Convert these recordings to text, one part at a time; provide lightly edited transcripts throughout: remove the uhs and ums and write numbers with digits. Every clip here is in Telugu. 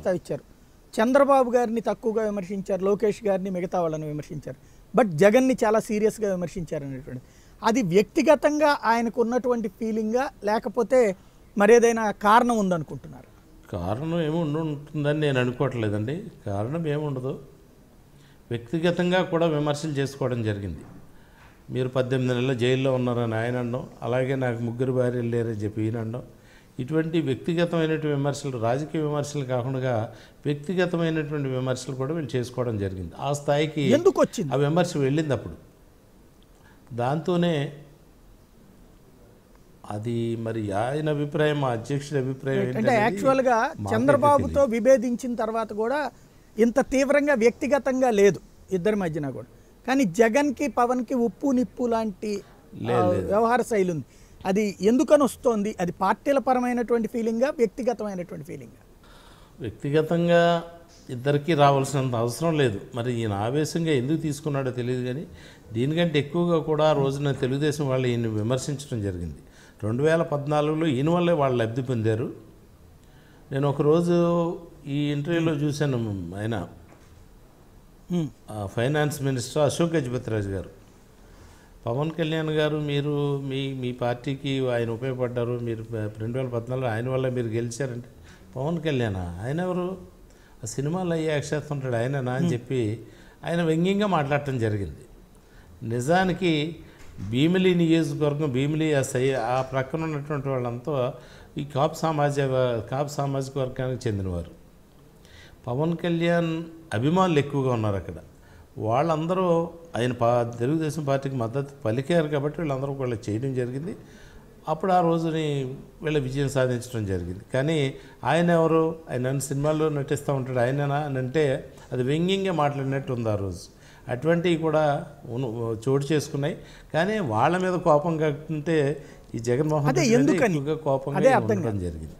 ప్రస్తావించారు. చంద్రబాబు గారిని తక్కువగా విమర్శించారు, లోకేష్ గారిని మిగతా వాళ్ళని విమర్శించారు, బట్ జగన్ని చాలా సీరియస్గా విమర్శించారు అనేటువంటిది. అది వ్యక్తిగతంగా ఆయనకు ఉన్నటువంటి ఫీలింగా, లేకపోతే మరేదైనా కారణం ఉందనుకుంటున్నారు? కారణం ఉంటుందని నేను అనుకోవట్లేదండి. కారణం ఏముండదు. వ్యక్తిగతంగా కూడా విమర్శలు చేసుకోవడం జరిగింది. మీరు 18 నెలల జైల్లో ఉన్నారని ఆయన అనడం, అలాగే నాకు 3 భార్యలు లేరని చెప్పి ఈయన అనడం, ఇటువంటి వ్యక్తిగతమైనటువంటి విమర్శలు, రాజకీయ విమర్శలు కాకుండా వ్యక్తిగతమైనటువంటి విమర్శలు కూడా వీళ్ళు చేసుకోవడం జరిగింది. ఆ స్థాయికి ఎందుకు వచ్చింది ఆ విమర్శ వెళ్ళింది. అప్పుడు దాంతోనే అది మరి ఆయన అభిప్రాయం, మా అధ్యక్షుడి అభిప్రాయం అంటే యాక్చువల్గా చంద్రబాబుతో విభేదించిన తర్వాత కూడా ఇంత తీవ్రంగా వ్యక్తిగతంగా లేదు ఇద్దరి మధ్యన కూడా, కానీ జగన్కి పవన్కి ఉప్పు నిప్పు లాంటి వ్యవహార శైలి ఉంది. అది ఎందుకని వస్తోంది? అది పార్టీల పరమైనటువంటి ఫీలింగా, వ్యక్తిగతమైనటువంటి ఫీలింగా? వ్యక్తిగతంగా ఇద్దరికీ రావాల్సినంత అవసరం లేదు. మరి ఈయన ఆవేశంగా ఎందుకు తీసుకున్నాడో తెలియదు, కానీ దీనికంటే ఎక్కువగా కూడా ఆ రోజున తెలుగుదేశం వాళ్ళు ఈయన విమర్శించడం జరిగింది. 2014లో ఈయన వల్లే వాళ్ళు లబ్ధి పొందారు. నేను ఒకరోజు ఈ ఇంటర్వ్యూలో చూశాను, ఆయన ఫైనాన్స్ మినిస్టర్ అశోక్ గజపతిరాజు గారు, పవన్ కళ్యాణ్ గారు మీరు మీ పార్టీకి ఆయన ఉపయోగపడ్డారు, మీరు 2014 ఆయన వల్ల మీరు గెలిచారంటే, పవన్ కళ్యాణ్ ఆయన ఎవరు, ఆ సినిమాలో అయ్యే అక్షేస్తుంటాడు ఆయననా అని చెప్పి ఆయన వ్యంగ్యంగా మాట్లాడటం జరిగింది. నిజానికి భీమిలి నియోజకవర్గం, భీమిలి ఆ ప్రక్కన ఉన్నటువంటి వాళ్ళంతా ఈ కాపు సామాజిక వర్గానికి చెందినవారు. పవన్ కళ్యాణ్ అభిమానులు ఎక్కువగా ఉన్నారు అక్కడ. వాళ్ళందరూ ఆయన తెలుగుదేశం పార్టీకి మద్దతు పలికారు కాబట్టి వీళ్ళందరూ కూడా చేయడం జరిగింది. అప్పుడు ఆ రోజుని వీళ్ళ విజయం సాధించడం జరిగింది. కానీ ఆయన ఎవరు, ఆయన సినిమాల్లో నటిస్తూ ఉంటాడు ఆయననా అని అంటే అది వ్యంగ్యంగా మాట్లాడినట్టు ఉంది ఆ రోజు. అటువంటివి కూడా చోటు చేసుకున్నాయి. కానీ వాళ్ళ మీద కోపం కాకుంటే ఈ జగన్మోహన్ రెడ్డి ఎక్కువగా కోపంగా ఉండడం జరిగింది.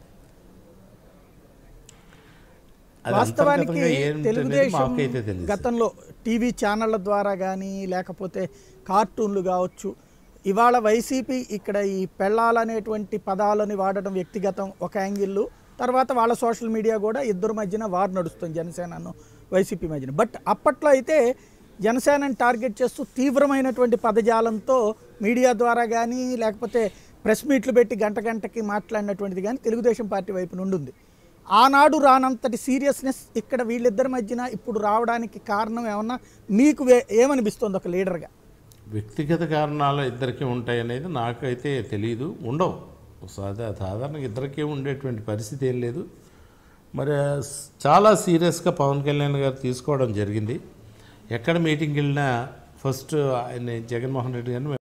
వాస్తవానికి తెలుగుదేశం గతంలో టీవీ ఛానళ్ళ ద్వారా కానీ లేకపోతే కార్టూన్లు కావచ్చు, ఇవాళ వైసీపీ ఇక్కడ ఈ పెళ్ళాలనేటువంటి పదాలని వాడడం వ్యక్తిగతం ఒక యాంగిల్, తర్వాత వాళ్ళ సోషల్ మీడియా కూడా ఇద్దరు మధ్యన వార్ నడుస్తుంది, జనసేనను వైసీపీ మధ్యన. బట్ అప్పట్లో అయితే జనసేనని టార్గెట్ చేస్తూ తీవ్రమైనటువంటి పదజాలంతో మీడియా ద్వారా కానీ లేకపోతే ప్రెస్ మీట్లు పెట్టి గంటకి మాట్లాడినటువంటిది కానీ తెలుగుదేశం పార్టీ వైపు నుండి ఉంది. ఆనాడు రానంతటి సీరియస్నెస్ ఇక్కడ వీళ్ళిద్దరి మధ్యన ఇప్పుడు రావడానికి కారణం ఏమన్నా మీకు ఏమనిపిస్తుంది ఒక లీడర్గా? వ్యక్తిగత కారణాలు ఇద్దరికీ ఉంటాయనేది నాకైతే తెలియదు, ఉండవు. సాధారణంగా ఇద్దరికీ ఉండేటువంటి పరిస్థితి ఏం లేదు. మరి చాలా సీరియస్గా పవన్ కళ్యాణ్ గారు తీసుకోవడం జరిగింది. ఎక్కడ మీటింగ్కి వెళ్ళినా ఫస్ట్ ఆయన జగన్మోహన్ రెడ్డి గారిని